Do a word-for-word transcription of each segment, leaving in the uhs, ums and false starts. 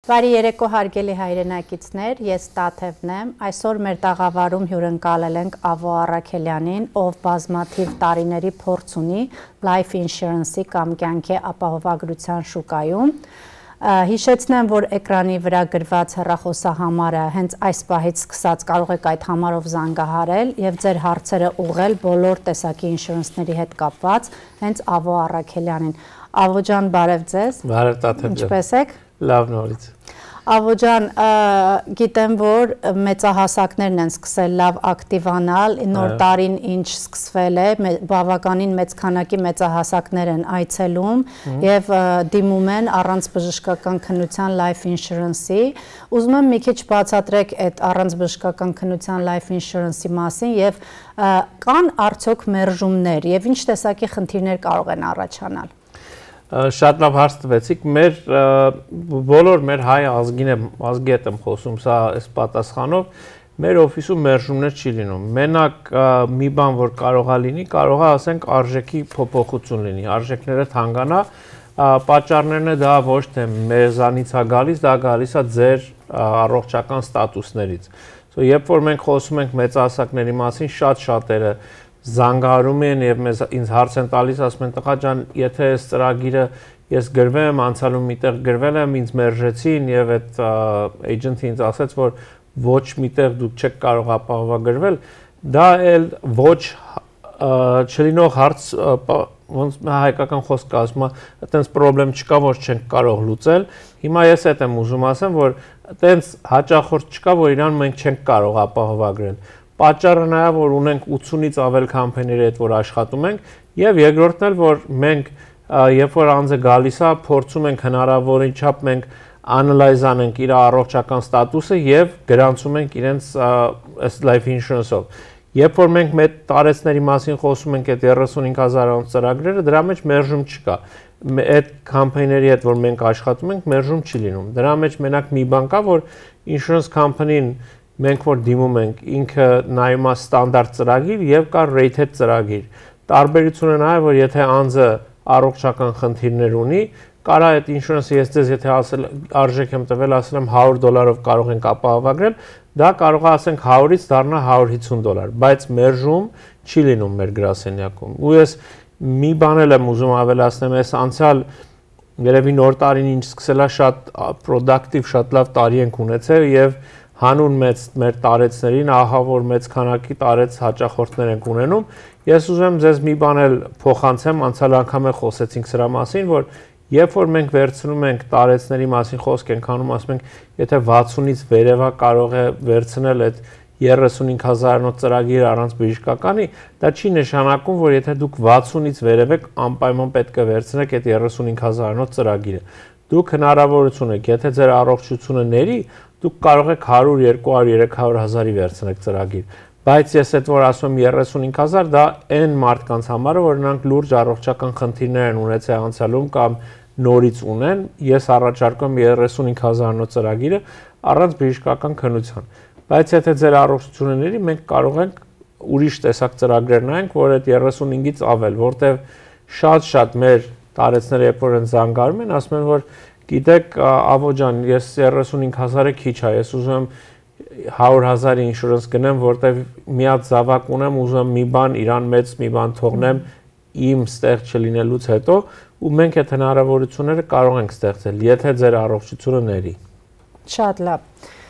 Բարի երեկո հարգելի հայրենակիցներ, ես Տաթևն եմ, այսօր մեր տաղավարում հյուրընկալել ենք Ավո Առաքելյանին, ով բազմաթիվ տարիների փորձ ունի life insurance-ի կամ կյանքի ապահովագրության շուկայում։ Հիշեցնեմ, որ էկրանի վրա գրված հեռախոսահամարը հենց այս պահից սկսած կարող եք այդ համարով զանգահարել եւ ձեր հարցերը ուղղել բոլոր տեսակի ինշուրանսների հետ կապված հենց Ավո Առաքելյանին։ Ավո ջան, բարև ձեզ։ Բարև Տաթև ջան։ Ինչպե՞ս եք։ Լավ նորից։ Ավո ջան, գիտեմ, որ մեծահասակներն են սկսել լավ ակտիվանալ, նոր տարին ինչ սկսվել է, բավականին մեծ քանակի մեծահասակներ են այցելում եւ դիմում են առանց բժշկական քննության life insurance-ի։ Ուզում եմ մի քիչ բացատրեք այդ առանց բժշկական քննության life insurance-ի մասին եւ կան արդյոք մերժումներ եւ ինչ տեսակի խնդիրներ կարող են առաջանալ։ Շատ լավ հարց տվեցիք, մեր բոլոր մեր հայ ազգին եմ, ազգի հետ եմ խոսում, սա այս պատասխանով, մեր օֆիսում մերժումներ չի լինում, մենակ մի բան, որ կարող է լինի, կարող է ասենք արժեքի փոփոխություն լինի, արժեքները թանկանա, պատճառներն է դա ոչ թե մեզանից է գալիս, դա գալիս է ձեր առողջական ստատուսներից, երբ որ մենք խոսում ենք մեծահասակների մասին, շատ շատերը զանգահարում են եւ մեզ ինձ հարց են տալիս, ասում են տղա ջան, եթե այս ծրագիրը ես գրվեմ, անցյալում միտեղ գրվել եմ, ինձ մերժեցին եւ այդ էջենտը ինձ ասաց, որ ոչ միտեղ դուք չեք կարող ապահովագրվել, դա էլ ոչ չլինող հարց, ոնց հայկական խոսք ասում է, այտենց խնդրեմ չկա, որ չենք կարող լուծել։ Հիմա ես այդ եմ ուզում ասեմ, որ այտենց հաճախորդ չկա, որ իրան մենք չենք կարող ապահովագրել։ Պատճառը նա է, որ ունենք ութսունից ավել կամպանիների հետ, որ աշխատում ենք, եւ երկրորդն էլ, որ մենք երբ որ անձը գալիս է, փորձում ենք հնարավորին չափ մենք analyze անենք իր առողջական ստատուսը եւ գրանցում ենք իրենց այս life insurance-ով։ Երբ որ մենք մեր տարեցների մասին խոսում ենք այդ երեսունհինգ հազարանոց ծրագրերը, դրա մեջ մերժում չկա։ Այդ կամպանիների հետ, որ մենք աշխատում ենք, մերժում չի լինում։ Դրա մեջ մենակ մի բան կա, որ insurance company-ն մենք որ դիմում ենք, ինքը նայում է ստանդարտ ծրագիր եւ կա rated ծրագիր։ Տարբերությունը նա է, որ եթե անձը առողջական խնդիրներ ունի, կարա այդ insurance-ը ես ձեզ եթե ասել արժեք եմ տվել, ասել եմ հարյուր դոլարով կարող ենք ապահովագրել, դա կարող է ասենք հարյուրից դառնա հարյուր հիսուն դոլար, բայց մերժում չի լինում մեր գրասենյակում։ Ու ես մի բան էլ եմ ուզում ավելացնեմ, այս անցյալ երևի նոր տարին ինչ սկսել է շատ productive, շատ լավ տարի ենք ունեցել եւ հանուն մեծ մեր տարեցներին, ահա որ մեծ քանակի տարեց հաճախորդներ ենք ունենում։ Ես ուզում եմ ձեզ մի բան էլ փոխանցեմ, անցյալ անգամ էլ խոսեցինք սրա մասին, որ երբ որ մենք վերցնում ենք տարեցների մասին խոսք ենք անում, ասում ենք, եթե վաթսունից վերևա կարող է վերցնել այդ երեսունհինգ հազարանոց ծրագիր առանց բժշկականի, դա չի նշանակում, որ եթե դուք վաթսունից վերև եք, անպայման պետք է վերցնեք այդ երեսունհինգ հազարանոց ծրագիրը։ Դուք հնարավորություն եք, եթե ձեր առողջությունը ների, դուք կարող եք հարյուր, երկու հարյուր, երեք հարյուր հազարի վերցնեք ծրագիր։ Բայց ես այդ որ ասում եմ երեսունհինգ հազար, դա այն մարդկանց համար է, որ նրանք լուրջ առողջական խնդիրներ են ունեցել անցյալում կամ նորից ունեն, ես առաջարկում եմ երեսունհինգ հազարանոց ծրագիրը առանց բժշկական քննության։ Բայց եթե ձեր առողջությունը ների, մենք կարող ենք ուրիշ տեսակ ծրագրեր նայենք, որ այդ երեսունհինգից ավել, որտեղ շատ-շատ մեր տարեցները երբ որ են զանգարում են, ասում են, որ գիտեք, Ավո ջան, ես երեսունհինգ հազարը քիչ է, ես ուզում եմ հարյուր հազարի ինշուրանս գնեմ, որտեղ մի հատ զավակ ունեմ, ուզում եմ մի բան իրան մեծ մի բան թողնեմ իմ ստեղ չլինելուց հետո, ու մենք այդ հնարավորությունները կարող ենք ստեղծել, եթե ձեր առողջությունը ների։ Շատ լավ։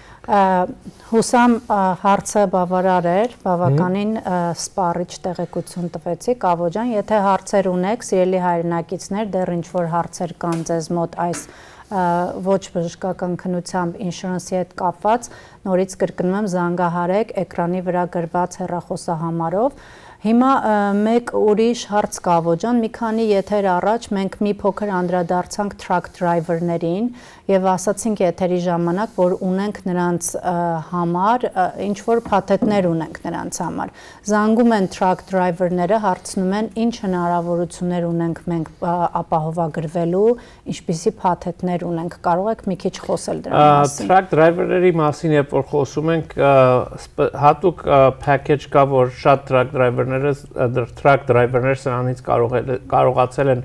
Հուսամ հարցը բավարար էր, բավականին սպառիչ տեղեկություն տվեցիք, Ավո ջան, եթե հարցեր ունեք, սիրելի հայրենակիցներ, դեռ ինչ-որ հարցեր կան ձեզ մոտ այս ոչ բժշկական քննությամբ ինշուրանսի հետ կապված, նորից կրկնում եմ, զանգահարեք էկրանի վրա գրված հեռախոսահամարով։ Հիմա մեկ ուրիշ հարց կա, Ավո ջան, մի քանի եթեր առաջ մենք մի փոքր անդրադարձանք truck driver-ներին եւ ասացինք եթերի ժամանակ, որ ունենք նրանց համար, ինչ որ փաթեթներ ունենք նրանց համար։ Զանգում են truck driver-ները, հարցնում են ինչ հնարավորություններ ունենք մենք ապահովագրվելու, ինչպիսի փաթեթներ ունենք, կարող եք մի քիչ խոսել դրա մասին։ Truck driver-ների մասին երբ որ խոսում ենք, հատուկ package կա, որ շատ truck driver truck driver-ները սրանից կարողացել են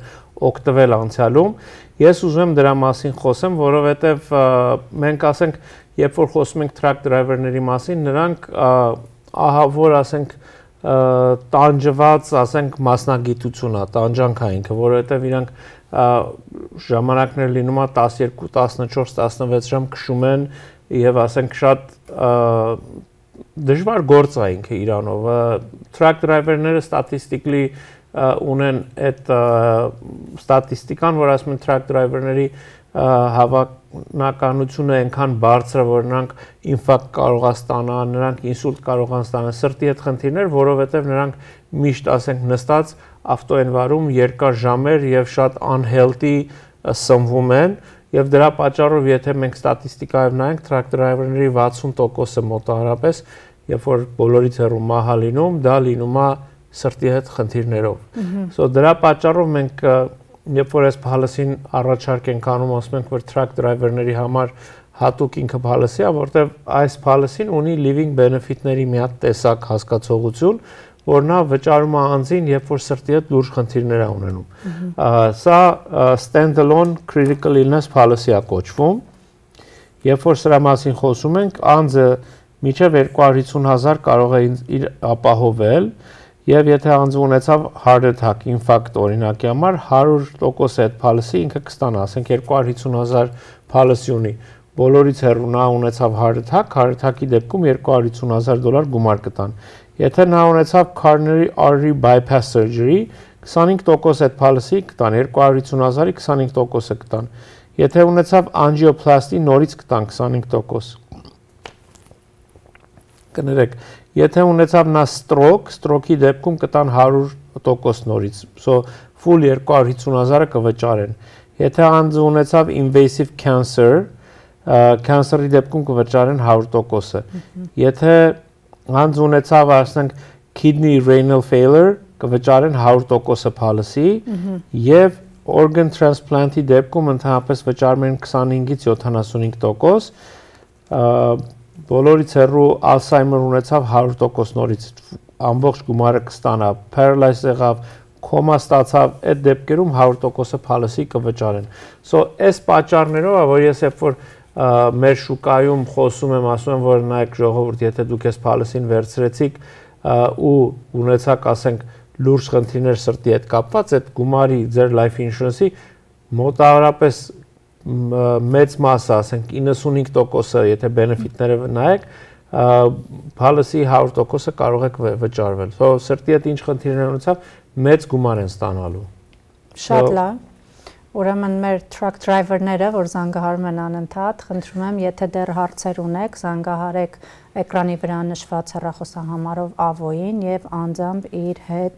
օգտվել անցյալում։ Ես ուզում եմ դրա մասին խոսեմ, որովհետև մենք ասենք, երբ որ խոսում ենք truck driver-ների մասին, նրանք ահա որ ասենք տանջված, ասենք մասնագիտություն է, տանջանքային, որովհետև իրանք ժամանակներ լինում է տասներկու, տասնչորս, տասնվեց ժամ քշում են եւ ասենք շատ դժվար գործ է ինքը իրանով։ Truck driver-ները statistically ունեն այդ ստատիստիկան, որ ասում են truck driver-ների հավանականությունը այնքան բարձր է, որ նրանք ինֆարկտ կարող է ստանալ, նրանք ինսուլտ կարող են ստանալ, սրտի հետ խնդիրներ, որովհետև նրանք միշտ ասենք նստած ավտո են վարում երկար ժամեր եւ շատ unhealthy սնվում են եւ դրա պատճառով եթե մենք ստատիստիկայով նայենք truck driver-ների վաթսուն տոկոսը մոտավորապես երբ որ բոլորից հեռու մահա լինում, դա լինում է սրտի հետ խնդիրներով։ So դրա պատճառով մենք երբ որ այս policy-ն առաջարկ ենք անում, ասում ենք որ truck driver-ների համար հատուկ ինքը policy է, որտեղ այս policy-ն ունի living benefit-ների մի հատ տեսակ հասկացողություն, որ նա վճարում է անձին, երբ որ սրտի հետ լուրջ խնդիրներ է ունենում։ Սա standalone critical illness policy է կոչվում։ Երբ որ սրա մասին խոսում ենք, անձը մինչև երկու հարյուր հիսուն հազար կարող է իր ապահովել, եւ եթե անձը ունեցավ heart attack, ինֆարկտ օրինակի համար հարյուր տոկոս այդ policy ինքը կստանա, ասենք երկու հարյուր հիսուն հազար policy ունի։ Բոլորից հեռու նա ունեցավ heart attack, heart attack-ի դեպքում երկու հարյուր հիսուն հազար դոլար գումար կտան։ Եթե նա ունեցավ coronary artery bypass surgery, քսանհինգ տոկոս այդ policy կտան, երկու հարյուր հիսուն հազարի քսանհինգ տոկոսը կտան։ Եթե ունեցավ angioplasty, նորից կտան քսանհինգ տոկոս։ Կներեք, եթե ունեցավ նա stroke, stroke-ի դեպքում կտան հարյուր տոկոս նորից, so full երկու հարյուր հիսուն հազարը կվճարեն։ Եթե անձը ունեցավ invasive cancer, cancer-ի դեպքում կվճարեն հարյուր տոկոսը։ Եթե անձ ունեցավ, ասենք, kidney renal failure, կվճարեն հարյուր տոկոսը policy, եւ organ transplant-ի դեպքում ընդհանրապես վճարում են քսանհինգից յոթանասունհինգ տոկոս, բոլորից հեռու Alzheimer ունեցավ հարյուր տոկոս նորից ամբողջ գումարը կստանա, paralysis եղավ, կոմա ստացավ, այդ դեպքերում հարյուր տոկոսը policy կվճարեն։ So այս պատճառներով է, որ ես երբ որ մեր շուկայում խոսում եմ, ասում եմ, որ նայեք ժողովուրդ, եթե դուք այս policy-ն վերցրեցիք ու ունեցաք, ասենք, լուրջ խնդիրներ սրտի հետ կապված, այդ գումարի ձեր life insurance-ի մոտավորապես մեծ մասը, ասենք իննսունհինգ տոկոսը, եթե benefit-ները նայեք, policy հարյուր տոկոսը կարող եք վճարվել։ So սրտի հետ ինչ խնդիրներ ունեցավ, մեծ գումար են ստանալու։ Շատ լավ։ Ուրեմն մեր truck driver-ները, որ զանգահարում են անընդհատ, խնդրում եմ, եթե դեռ հարցեր ունեք, զանգահարեք էկրանի վրա նշված հեռախոսահամարով Avo-ին եւ անձամբ իր հետ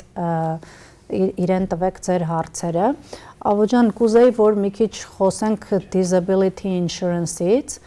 իրեն տվեք ձեր հարցերը։ Avo ջան, կուզեի, որ մի քիչ խոսենք disability insurance-ից։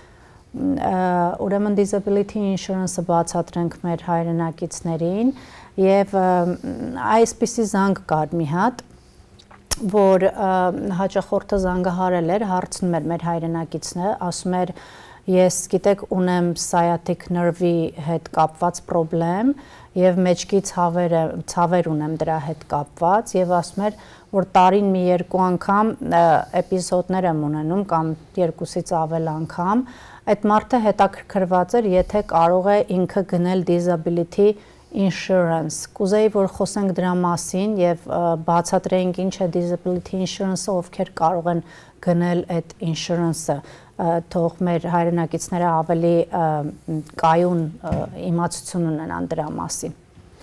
Ուրեմն disability insurance-ը բացատրենք մեր հայրենակիցներին եւ այսպիսի զանգ կար մի հատ, որ հաճախորդը զանգահարել էր, հարցնում էր մեր հայրենակիցը, ասում էր ես գիտեք ունեմ sciatic nerve-ի հետ կապված խնդրեմ եւ մեջքի ցավեր ցավեր ունեմ դրա հետ կապված եւ ասում էր որ տարին մի երկու անգամ էպիզոդներ եմ ունենում կամ երկուսից ավել անգամ այդ մարդը հետաքրքրված էր եթե կարող է ինքը գնել disability insurance կուզեի որ խոսենք դրա մասին եւ բացատրենք ինչ է disability insurance-ը ովքեր կարող են գնել այդ insurance-ը թող մեր հայրենակիցները ավելի կայուն իմացություն ունենան դրա մասին։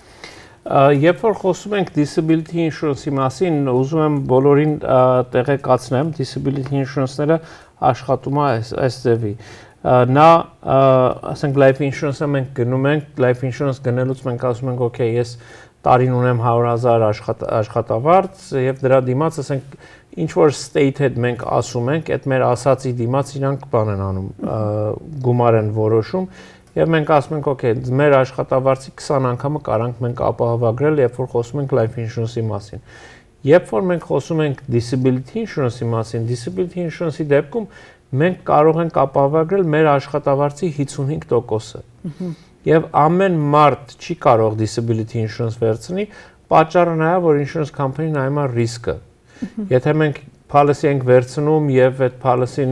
Երբ որ խոսում ենք disability insurance-ի մասին, ուզում եմ բոլորին տեղեկացնեմ, disability insurance-ները աշխատում է այս ձևի։ Նա, ասենք life insurance-ը մենք գնում ենք, life insurance գնելուց մենք ասում ենք, okay, ես տարին ունեմ հարյուր հազար աշխատավարձ եւ դրա դիմաց, ասենք ինչ որ stated մենք ասում ենք, այդ մեր ասացի դիմաց իրանք բան են անում, գումար են որոշում եւ մենք ասում ենք, okay, մեր աշխատավարձի քսան անգամը կարանք մենք ապահովագրել, երբ որ խոսում ենք life insurance-ի մասին։ Երբ որ մենք խոսում ենք disability insurance-ի մասին, disability insurance-ի դեպքում մենք կարող ենք ապահովագրել մեր աշխատավարձի հիսունհինգ տոկոսը։ Եվ ամեն մարդ չի կարող disability insurance վերցնի, պատճառը նա է, որ insurance company-ն նայում է ռիսկը։ Եթե մենք policy ենք վերցնում եւ այդ policy-ն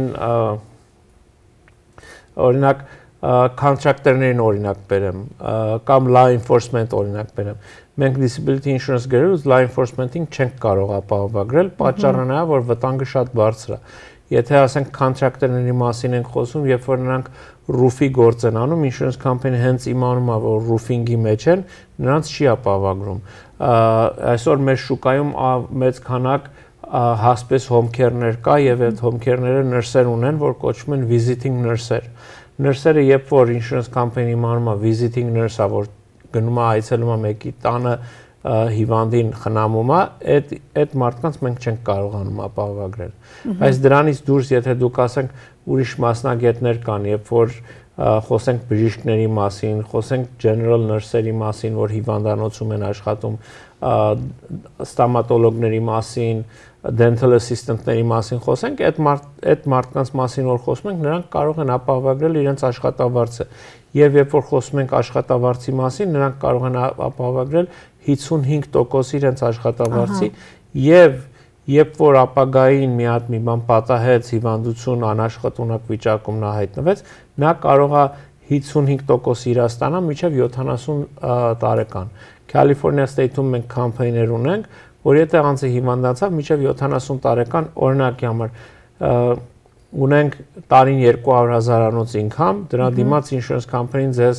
օրինակ contractor-ներին օրինակ բերեմ կամ law enforcement օրինակ բերեմ, մենք disability insurance գրելուց law enforcement-ին չենք կարող ապահովագրել, պատճառը նա որ վտանգը շատ բարձր է։ Եթե ասենք contractor-ների մասին ենք խոսում, երբ որ նրանք roof-ի գործ են անում, insurance company հենց իմանում է, որ roofing-ի մեջ են, նրանց չի ապահովագրում։ Այսօր մեր շուկայում մեծ քանակ hospice home care-ներ կա եւ այդ home care-ները նրսեր ունեն, որ կոչվում են visiting nurse-եր։ Նրսերը երբ որ insurance company-ն իմանում է visiting nurse-ը, որ գնում է այցելում է մեկի տանը հիվանդին խնամում է, այդ այդ մարդկանց մենք չենք կարողանում ապահովագրել։ Բայց դրանից դուրս, եթե դուք ասենք ուրիշ մասնագետներ կան, երբ որ խոսենք բժիշկների մասին, խոսենք general nurse-երի մասին, որ հիվանդանոցում են աշխատում, ստոմատոլոգների մասին, dental assistant-ների մասին խոսենք, այդ մարդ այդ մարդկանց մասին որ խոսում ենք, նրանք կարող են ապահովագրել իրենց աշխատավարձը։ Եվ երբ որ խոսում ենք աշխատավարձի մասին, նրանք կարող են ապահովագրել հիսունհինգ տոկոս իրենց աշխատավարձի եւ երբ որ ապագային մի հատ մի բան պատահեց, հիվանդություն, անաշխատունակ վիճակում նա հայտնվեց, նա կարող է հիսունհինգ տոկոս իր ստանալ մինչև յոթանասուն տարեկան։ California State-ում մենք կամպանիներ ունենք, որ եթե անձը հիվանդացավ մինչև յոթանասուն տարեկան, օրինակի համար ունենք տարին երկու հարյուր հազարանոց income, դրա դիմաց insurance company-ն ձեզ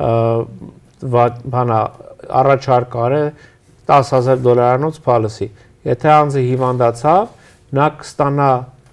բանա առաջարկ արե տասը հազար դոլարանոց policy։ Եթե անձը հիվանդացավ, նա կստանա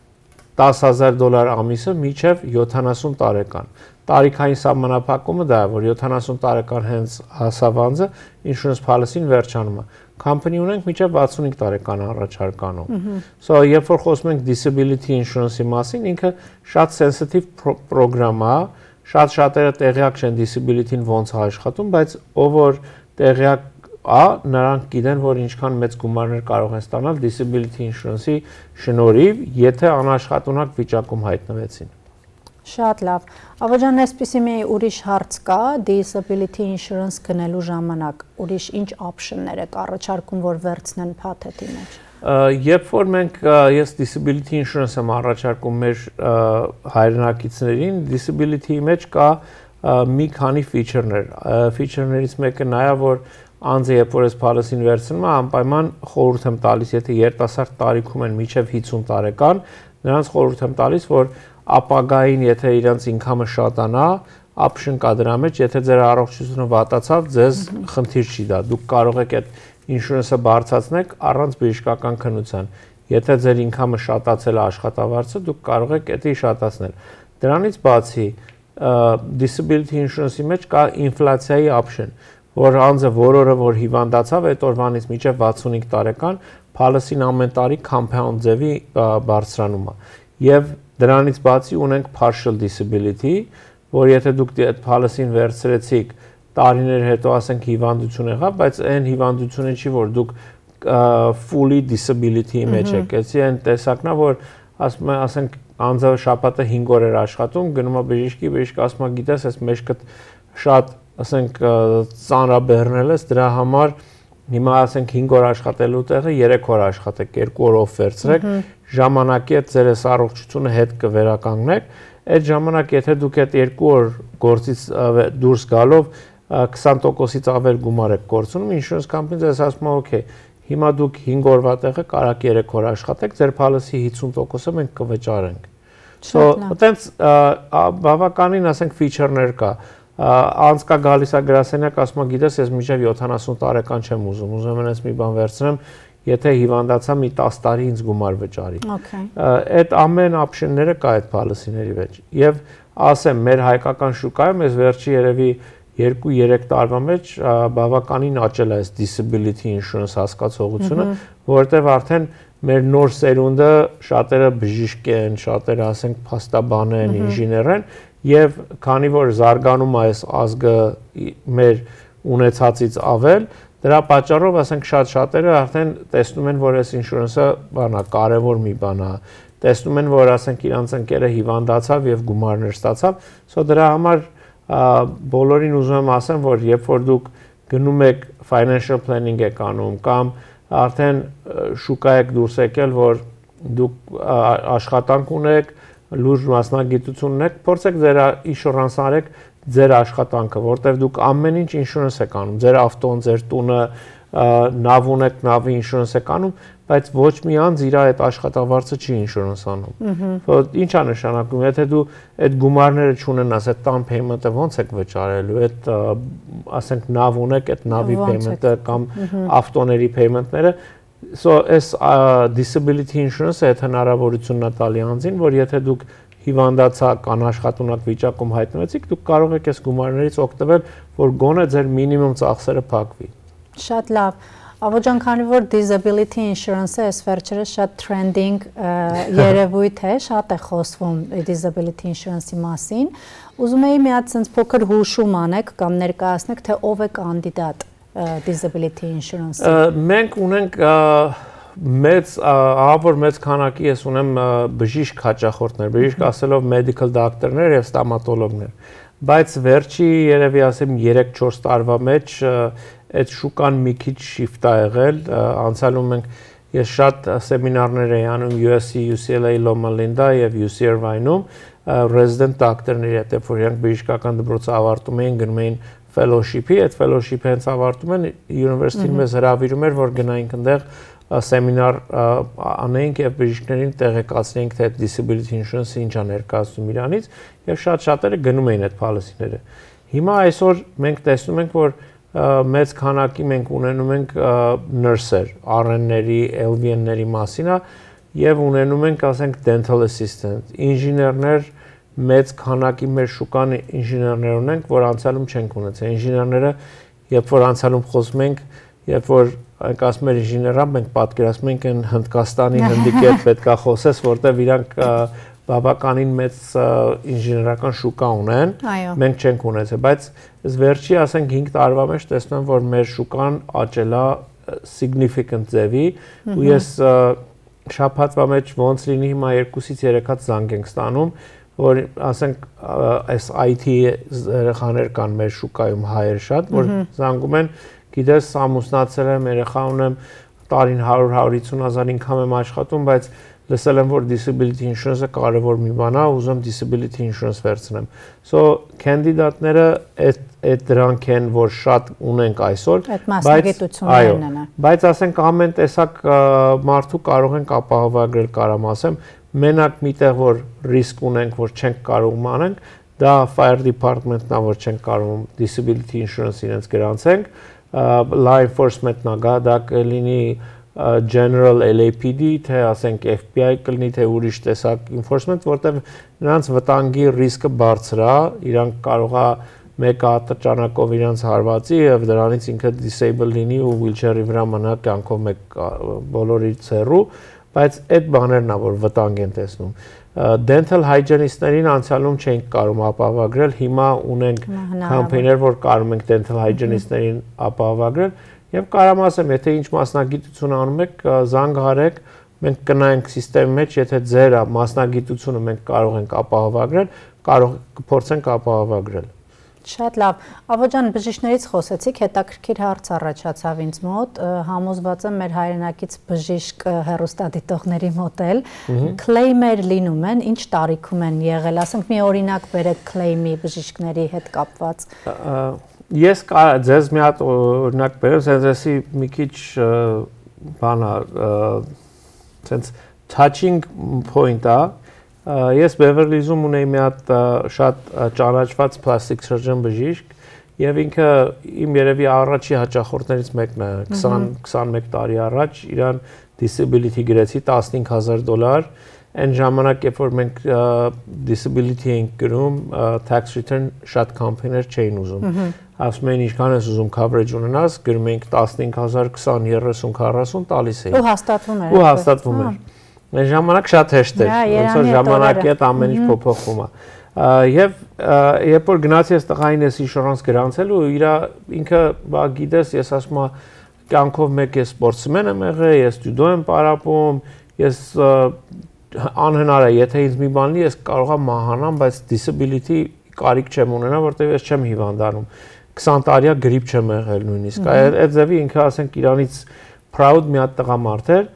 տասը հազար դոլար ամիսը մինչև յոթանասուն տարեկան։ Տարիքային սահմանափակումը դա է, որ յոթանասուն տարեկան հենց հասավ անձը, insurance policy-ն վերջանում է։ Company ունենք մինչև վաթսունհինգ տարեկան առաջարկանում։ So երբ որ խոսում ենք disability insurance-ի մասին, ինքը շատ sensitive program է, շատ շատերը տեղյակ չեն disability-ն ոնց է աշխատում, բայց ով որ տեղյակ է, նրանք գիտեն, որ ինչքան մեծ գումարներ կարող են ստանալ disability insurance-ի շնորհիվ, եթե անաշխատունակ վիճակում հայտնվեցին։ Շատ լավ։ Ավոջան, այսպիսի մի ուրիշ հարց կա disability insurance գնելու ժամանակ, ուրիշ ինչ option-ներ եք առաջարկում, որ վերցնեն փաթեթի մեջ։ Երբ որ մենք ես disability insurance եմ առաջարկում մեր հայրենակիցներին, disability-ի մեջ կա մի քանի feature-ներ։ Feature-ներից մեկը նա է, որ անձը երբ որ այս policy-ն վերցնում է, անպայման խորհուրդ եմ տալիս, եթե երիտասարդ տարիքում են մինչև հիսուն տարեկան, նրանց խորհուրդ եմ տալիս, որ ապագային, եթե իրենց income-ը շատանա, option կա դրա մեջ, եթե ձեր առողջությունը վատացավ, ձեզ խնդիր չի դա։ Դուք կարող եք այդ insurance-ը բարձրացնել առանց բժշկական քննության։ Եթե ձեր income-ը շատացել է աշխատավարձը, դուք կարող եք դա շատացնել։ Դրանից բացի, disability insurance-ի մեջ կա ինֆլյացիայի option, որ անձը որորը որ հիվանդացավ, այդ օրվանից մինչև վաթսունհինգ տարեկան policy-ն ամեն տարի compound ձևի բարձրանում է։ Եվ դրանից բացի ունենք partial disability, որ եթե դուք այդ policy-ն վերցրեցիք, տարիներ հետո ասենք հիվանդություն եղավ, բայց այն հիվանդությունը չի, որ դուք fully disability-ի մեջ եք։ Էսի այն տեսակն է, որ ասում է, ասենք անձը շաբաթը հինգ օր էր աշխատում, գնում է բժիշկի, բժիշկը ասում է, գիտես, այս մեջքդ շատ, ասենք, ծանրաբեռնել ես, դրա համար հիմա ասենք հինգ օր աշխատելու տեղը երեք օր աշխատեք, երկու օր off վերցրեք, ժամանակի հետ ձեր առողջությունը հետ կվերականգնեք, այդ ժամանակ եթե դուք այդ երկու օր գործից դուրս գալով քսան տոկոսից ավել գումար եք կորցնում, insurance company-ն ձեզ ասում է, օքեյ, հիմա դուք հինգ օրվա տեղը կարակ երեք օր աշխատեք, ձեր policy հիսուն տոկոսը մենք կվճարենք։ So, այտենց բավականին ասենք feature-ներ կա։ Անց կա գալիս է գրասենյակ, ասում է, գիտես, ես մինչև յոթանասուն տարեկան չեմ ուզում, ուզում եմ ես մի բան վերցնեմ, եթե հիվանդացա մի տասը տարի ինձ գումար վճարի։ Այդ ամեն option-ները կա այդ policy-ների մեջ։ Եվ ասեմ, մեր հայկական շուկայում ես վերջի երևի երկու-երեք տարվա մեջ բավականին աճել է այս disability insurance հասկացողությունը, որովհետև արդեն մեր նոր սերունդը շատերը բժիշկ են, շատերը ասենք փաստաբան են, ինժեներ են, եւ քանի որ զարգանում է այս ազգը մեր ունեցածից ավել, դրա պատճառով ասենք շատ շատերը արդեն տեսնում են, որ այս insurance-ը բանա կարևոր մի բան է, տեսնում են, որ ասենք իրանց ընկերը հիվանդացավ եւ գումարներ ստացավ, so դրա համար բոլորին ուզում եմ ասեմ, որ երբ որ դուք գնում եք financial planning եք անում կամ արդեն շուկա եք դուրս եկել, որ դուք աշխատանք ունեք, լուրջ մասնագիտություն ունեք, փորձեք ձեր ինշուրանս արեք ձեր աշխատանքը, որտեղ դուք ամեն ինչ ինշուրանս եք անում, ձեր ավտոն, ձեր տունը, նավ ունեք, նավի ինշուրանս եք անում, բայց ոչ մի անձ իր այդ աշխատավարձը չի ինշուրանս անում։ Ինչ է նշանակում, եթե դու այդ գումարները չունենաս, այդ տան payment-ը ոնց եք վճարելու, այդ ասենք նավ ունեք, այդ նավի payment-ը կամ ավտոների payment-ները, so այս disability insurance-ը այդ հնարավորությունն է տալի անձին, որ եթե դուք հիվանդացաք, անաշխատունակ վիճակում հայտնվեցիք, դուք կարող եք այս գումարներից օգտվել, որ գոնե ձեր մինիմում ծախսերը փակվի։ Շատ լավ։ Ավոջան, քանի որ disability insurance-ը այս վերջերս շատ trending երևույթ է, շատ է խոսվում disability insurance-ի մասին, ուզում էի մի հատ sense փոքր հուշում անեք կամ ներկայացնեք, թե ով է կանդիդատ disability insurance-ի։ Մենք ունենք մեծ ահավոր մեծ քանակի ես ունեմ բժիշկ հաճախորդներ, բժիշկ ասելով medical doctor-ներ եւ ստոմատոլոգներ, բայց վերջի երևի ասեմ երեք-չորս տարվա մեջ այդ շուկան մի քիչ shift ա եղել, անցյալում մենք ես շատ սեմինարներ էի անում U S C, U C L A, Loma Linda եւ U C Irvine-ում resident doctor-ների հետ, որ իրանք բժշկական դպրոցը ավարտում էին, գնում էին fellowship-ի, այդ fellowship-ը հենց ավարտում են, university-ն մեզ հրավիրում էր, որ գնայինք այնտեղ սեմինար անեինք եւ բժիշկներին տեղեկացնեինք, թե disability insurance-ը ինչ է ներկայացնում իրանից եւ շատ շատերը գնում էին այդ policy-ները։ Հիմա այսօր մենք տեսնում ենք, որ մեծ քանակի մենք ունենում ենք nurse-եր, R N-ների, L V N-ների մասին է եւ ունենում ենք, ասենք, dental assistant, ինժեներներ, մեծ քանակի մեր շուկան ինժեներներ ունենք, որ անցյալում չենք ունեցել։ Ինժեներները, երբ որ անցյալում խոսում ենք, երբ որ Այդ ասում էր ինժեներան, մենք պատկերացնում ենք այն Հնդկաստանի հնդիկի հետ պետքա խոսես, որտեղ իրանք բավականին մեծ ինժեներական շուկա ունեն, մենք չենք ունեցել, բայց այս վերջի, ասենք, հինգ տարվա մեջ տեսնում եմ, որ մեր շուկան աճել է significant ձևի, ու ես շաբաթվա մեջ ոնց լինի հիմա երկուսից երեք հատ զանգ ենք ստանում, որ ասենք այս I T երեխաներ կան մեր շուկայում հայեր շատ, որ զանգում են Գիտես, ամուսնացել եմ, երեխա ունեմ, տարին հարյուր հարյուր հազար ինքան եմ աշխատում, բայց լսել եմ, որ disability insurance-ը կարևոր մի բան է, ուզում disability insurance վերցնեմ։ So, կանդիդատները այդ դրանք են, որ շատ ունենք այսօր, մասնագիտություններն են։ Բայց ասենք ամեն տեսակ մարդու կարող ենք ապահովագրել, կարամ ասեմ, մենակ միտեղ, որ ռիսկ ունենք, որ չենք կարող անենք, դա fire department-ն է, որ չենք կարող disability insurance իրենց գրանցենք, law enforcement-ն է, դա կլինի general L A P D, թե ասենք F B I կլինի, թե ուրիշ տեսակ enforcement, որտեղ նրանց վտանգի ռիսկը բարձր է, իրանք կարող է մեկ հատճանակով իրանց հարվածի եւ դրանից ինքը disable լինի ու wheelchair-ի վրա մնա կյանքով մեկ բոլորից հեռու, բայց այդ բաներն է, որ վտանգ են տեսնում։ Dental hygienist-ներին անցյալում չենք կարող ապահովագրել, հիմա ունենք կամպեյներ, որ կարող ենք dental hygienist-ներին ապահովագրել եւ կարամ ասեմ, եթե ինչ մասնագիտություն անում եք, զանգ արեք, մենք կնայենք համակարգի մեջ, եթե ձեր մասնագիտությունը մենք կարող ենք ապահովագրել, կարող կփորձենք ապահովագրել։ Շատ լավ։ Ավոջան, բժիշկներից խոսեցիք, հետաքրքիր հարց առաջացավ ինձ մոտ, համոզված եմ մեր հայրենակից բժիշկ հեռուստադիտողների մոտ էլ, claim-եր լինում են, ինչ տարիքում են եղել, ասենք մի օրինակ բերեք claim-ի բժիշկների հետ կապված։ Ես ձեզ մի հատ օրինակ բերեմ, սենսեսի մի քիչ բան է, սենց touching point է, Ես Beverly-ում ունեի մի հատ շատ ճանաչված plastic surgeon բժիշկ եւ ինքը իմ երևի առաջի հաճախորդներից մեկն է, քսան-քսանմեկ տարի առաջ, իրան disability գրեցի տասնհինգ հազար դոլար, այն ժամանակ, երբ որ մենք disability էինք գրում, tax return շատ կամպանիներ չէին ուզում։ Ասում էին ինչքան ես ուզում coverage ունենաս, գրում էինք տասնհինգ հազար, քսան, երեսուն, քառասուն տալիս էին։ Ու հաստատվում էր։ Ու հաստատվում էր։ Այն ժամանակ շատ հեշտ էր, ոնց որ ժամանակի հետ ամեն ինչ փոփոխվում է։ Եվ երբ որ գնացի այս տղային ես ինշուրանս գրանցելու, իր ինքը, բա գիտես, ես ասում եմ, կյանքով մեկ ես սպորտսմեն եմ եղել, ես ջյուդո եմ պարապում, ես անհնար է, եթե ինձ մի բան լինի, ես կարող եմ մահանամ, բայց disability կարիք չեմ ունենա, որտեղ ես չեմ հիվանդանում։ քսան տարիա գրիպ չեմ եղել նույնիսկ։ Այդ ձևի ինքը ասենք իրանից proud մի հատ տղամարդ էր։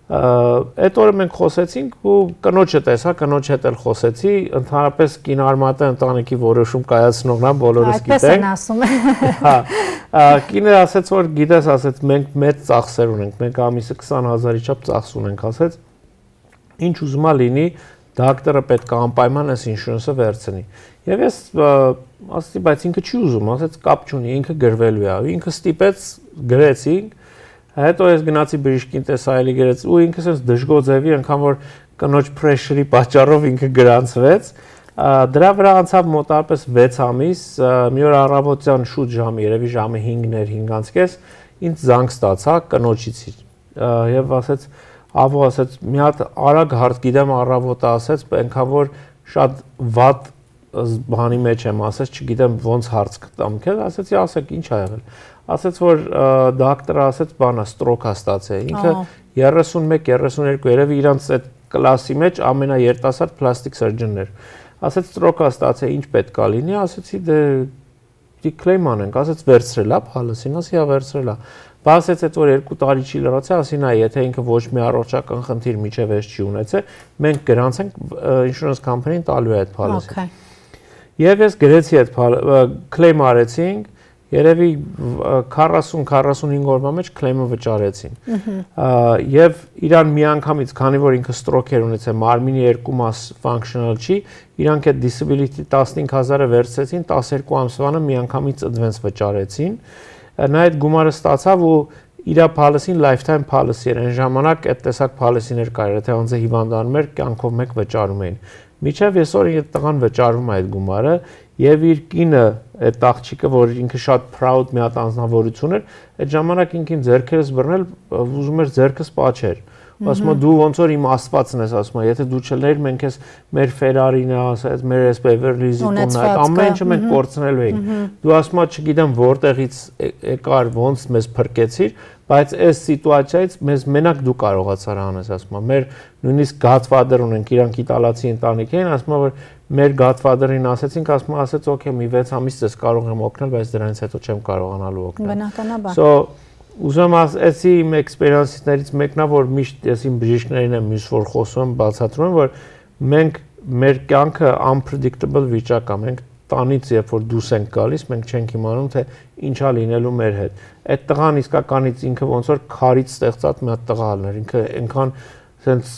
Այդ օրը մենք խոսեցինք ու կնոջը տեսա, կնոջ հետ էլ խոսեցի, ընդհանրապես կինոարմատը ընտանիքի որոշում կայացնողն է, բոլորս գիտենք։ Այդպես են ասում։ Հա, կինը ասաց, որ գիտես, ասաց, մենք մեծ ծախսեր ունենք, մենք ամիսը քսան հազարի չափ ծախս ունենք, ասաց, ինչ ուզում ա լինի, դոկտորը պետք է անպայման այս ինշուրենսը վերցնի։ Եվ ես ասացի, բայց ինքը չի ուզում, ասաց, կապ չունի, ինքը գրվելու է, ինքը ստիպեց, գրեցինք։ Հետո ես գնացի բժիշկին տեսա, այլի գրեց, ու ինքը sense դժգոձեվի, անգամ որ կնոջ pressure-ի պատճառով ինքը գրանցվեց։ Դրա վրա անցավ մոտավորապես վեց ամիս, մի օր առավոտյան շուտ ժամը, երևի ժամը հինգներ, հինգանցկես, ինձ զանգ ստացա կնոջից։ Եվ ասեց, ավո ասեց, մի հատ արագ հարց գիտեմ առավոտը ասեց, այնքան որ շատ վատ բանի մեջ եմ, ասեց, չգիտեմ ոնց հարց կտամ, քեզ ասեցի, ասեք, ինչ ա եղել։ Ասեց, որ դոկտորը ասեց, բանա ստրոկա ստացել։ Ինքը երեսունմեկ երեսուներկու երևի իրանց այդ կլասի մեջ ամենաերիտասարդ պլաստիկ սըրջենն էր։ Ասեց, ստրոկա ստացել, ինչ պետք է լինի, ասեցի, դե դիքլեյմ անենք, ասեց, վերցրել ա, փալասին, ասի, հա վերցրել ա։ Բա ասեց, այդ որ երկու տարի չի լրացել, ասի, նայ, եթե ինքը ոչ մի առողջական խնդիր միջև էս չի ունեցել, մենք գրանցենք insurance company-ին տալու է այդ փալասին։ Եվ ես գրեցի այդ claim արեցինք, երևի քառասուն քառասունհինգ օրվա մեջ claim-ը վճարեցին։ Եվ իրան միանգամից, քանի որ ինքը stroke էր ունեցել, մարմինի երկու մաս functional չի, իրանք այդ disability տասնհինգ հազարը վերցրեցին, տասներկու ամսվանը միանգամից advance վճարեցին։ Նա այդ գումարը ստացավ ու իր policy-ին lifetime policy էր, այն ժամանակ այդ տեսակ policy-ներ կար, եթե անձը հիվանդանում էր, կյանքով մեկ վճարում էին։ Միջև այսօր այդ տղան վճարում է այդ գումարը եւ իր կինը այդ աղջիկը, որ ինքը շատ proud մի հատ անձնավորություն էր, այդ ժամանակ ինքին ձեռքերս բռնել, ուզում էր ձեռքս պաչեր։ Ասում է դու ոնց որ իմ աստվածն ես, ասում է, եթե դու չլներ, մենք էս մեր Ferrari-ն է, ասած, մեր էս Beverly Hills-ն է, այդ ամեն ինչը մենք կորցնելու էինք։ Դու ասում ես, չգիտեմ որտեղից եկար, ոնց մեզ փրկեցիր, բայց այս սիտուացիայից մեզ մենակ դու կարողացար անես, ասում է, մեր նույնիսկ Godfather ունենք, իրանք իտալացի ընտանիք են, ասում է, որ մեր Godfather-ին ասեցինք, ասում է, ասեց, օքեյ, մի վեց ամիս ես կարող եմ օգնել, բայց դրանից հետո չեմ կարողանալու օգնել։ Բնականաբար։ So ուզում ասեցի իմ էքսպերիենսներից մեկն է, որ միշտ ես իմ բժիշկներին եմ միշտ որ խոսում եմ, բացատրում եմ, որ մենք մեր կյանքը unpredictable վիճակ է, մենք տանից երբ որ դուրս ենք գալիս, մենք չենք իմանում թե ինչա լինելու մեր հետ։ Այդ տղան իսկականից ինքը ոնց որ քարից ստեղծած մի հատ տղա էր, ինքը այնքան sense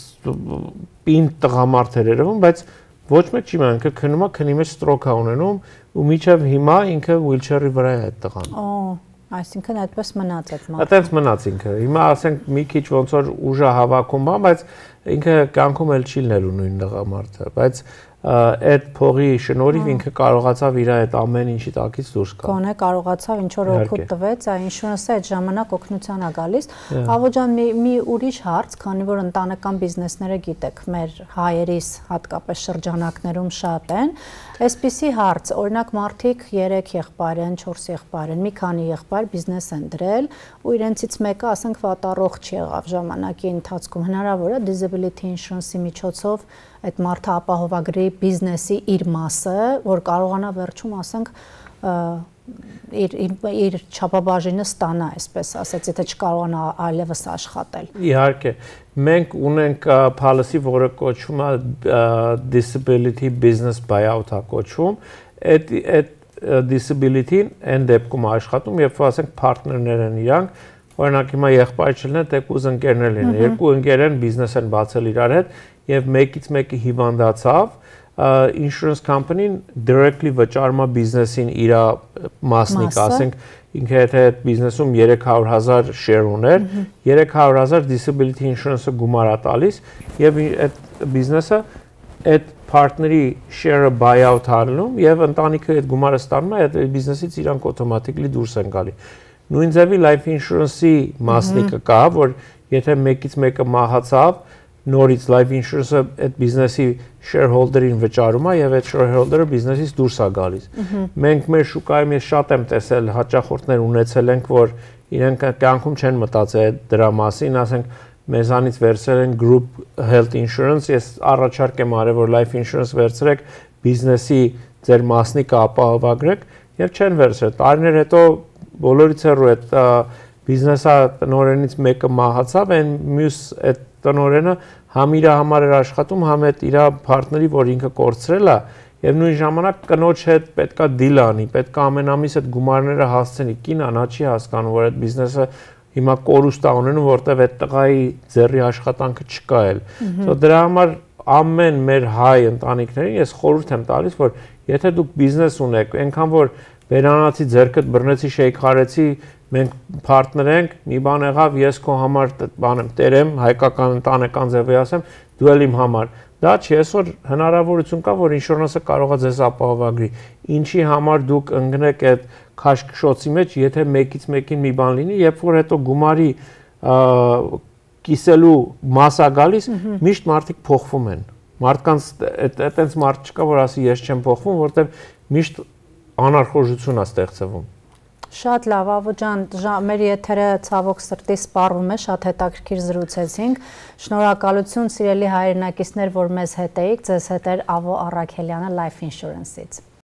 պին տղամարդ էր երևում, բայց ոչ մեկ չի մնում, ինքը քնում է, քնի մեջ stroke է ունենում ու միջև հիմա ինքը wheelchair-ի վրա է այդ տղան։ Այսինքն այդպես մնաց այդ մարդը։ Այդպես մնաց ինքը։ Հիմա ասենք մի քիչ ոնց որ ուժը հավաքում բան, բայց ինքը կյանքում էլ չի լինելու նույն տղամարդը, բայց այդ փողի շնորհիվ ինքը կարողացավ իր այդ ամեն ինչի տակից դուրս գալ։ Գոնե կարողացավ ինչ որ օգուտ տվեց, այ ինշուրենսը այդ ժամանակ օգնության է գալիս։ Ավո ջան, մի մի ուրիշ հարց, քանի որ ընտանեկան բիզնեսները գիտեք, մեր հայերիս հատկապես շրջանակներում շատ են, այսպիսի հարց, օրինակ մարդիկ երեք եղբայր են, չորս եղբայր են, մի քանի եղբայր բիզնես են դրել ու իրենցից մեկը, ասենք, վատառողջ եղավ ժամանակի ընթացքում, հնարավոր է disability insurance-ի միջոցով այդ մարդը ապահովագրի բիզնեսի իր մասը, որ կարողանա վերջում, ասենք, իր իր չափաբաժինը ստանա, այսպես ասած, եթե չկարողանա այլևս աշխատել։ Իհարկե, մենք ունենք policy, որը կոչվում է disability business buyout-ա կոչվում, այդ այդ disability-ն այն դեպքում աշխատում, երբ որ ասենք partner-ներ են իրանք, օրինակ հիմա եղբայր չլինեն, տեկուզ ընկերներ լինեն, երկու ընկեր են բիզնես են բացել իրար հետ եւ մեկից մեկը հիվանդացավ, insurance company-ն directly վճարում է բիզնեսին իր մասնիկ, ասենք ինքը եթե այդ բիզնեսում երեք հարյուր հազար share ուներ, երեք հարյուր հազար disability insurance-ը գումար է տալիս եւ այդ բիզնեսը այդ partner-ի share-ը buy-out անում եւ ընտանիքը այդ գումարը ստանում է, այդ բիզնեսից իրանք օտոմատիկլի դուրս են գալի։ Նույն ձևի life insurance-ի մասնիկը կա, որ եթե մեկից մեկը մահացավ, նորից life insurance-ը այդ բիզնեսի shareholder-ին վճարում է եւ այդ shareholder-ը բիզնեսից դուրս է գալիս։ Մենք մեր շուկայում ես շատ եմ տեսել հաճախորդներ ունեցել ենք, որ իրենք կյանքում չեն մտածել դրա մասին, ասենք մեզանից վերցրել են group health insurance, ես առաջարկ եմ արել, որ life insurance վերցրեք, բիզնեսի ձեր մասնիկը ապահովագրեք եւ չեն վերցրել։ Տարիներ հետո բոլորից հեռու այդ բիզնեսա տնօրենից մեկը մահացավ, այն մյուս այդ տնօրենը համ իր համար էր աշխատում, համ այդ իր partner-ի, որ ինքը կորցրել է, եւ նույն ժամանակ կնոջ հետ պետքա դիլ անի, պետքա ամեն ամիս այդ գումարները հասցնի։ Կինը նա չի հասկանում, որ այդ բիզնեսը հիմա կորուստ է ունենում, որտեվ այդ տղայի ձեռի աշխատանքը չկա էլ։ So դրա համար ամեն մեր հայ ընտանիքներին ես խորհուրդ եմ տալիս, որ եթե դուք բիզնես ունեք, այնքան որ բերանացի ձեռքդ բռնեցի, շեյք արեցի, մենք partner ենք, մի բան եղավ, ես քո համար բան եմ տերեմ, հայկական ընտանեկան ձևի ասեմ, դու էլ իմ համար։ Դա չի, այսօր հնարավորություն կա, որ ինշուրանսը կարող է ձեզ ապահովագրի։ Ինչի համար դուք ընկնեք այդ քաշքշոցի մեջ, եթե մեկից մեկին մի բան լինի, երբ որ հետո գումարի կիսելու մասա գալիս, միշտ մարդիկ փոխվում են։ Մարդկանց այտենց մարդ չկա, որ ասի ես չեմ փոխվում, որտեղ միշտ անարխոժություն է ստեղծվում։ Շատ լավ, Ավո ջան, մեր եթերը ցավոք սրտի սպառվում է, շատ հետաքրքիր զրուցեցինք։ Շնորհակալություն սիրելի հայրենակիցներ, որ մեզ հետ էիք, ձեզ հետ էր Ավո Առաքելյանը Life Insurance-ից։